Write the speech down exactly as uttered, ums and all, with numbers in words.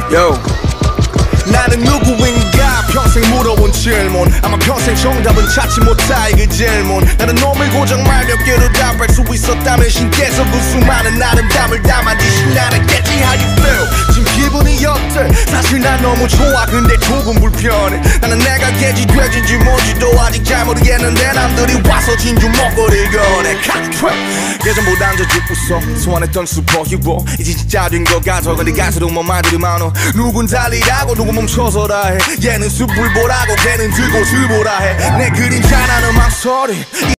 Yo. 나는 누구인가 평생 물어본 질문 아마 평생 정답은 찾지 못할 그 질문 나는 놈을 고정 말 몇 개로 답할 수 있었다면 신께서 그 수많은 아름다움을 담아주신 나라겠지. How you feel? 지금 기분이 어때? 사실 난 너무 좋아 근데 조금 불편해. 나는 내가 개지 돼지인지 뭔지도 아직 잘 모르겠는데 남들이 와서 진주 먹거리를 거래. 예전보단 더 웃어 소환했던 슈퍼히로 이제 진짜 된 것 같아. 근데 갈수록 뭐 말들이 많어. 누군 달리라고 누군 멈춰서라 해. 얘는 숲을 보라고 걔는 들고 술 보라 해. 내 그림자 나는 망설이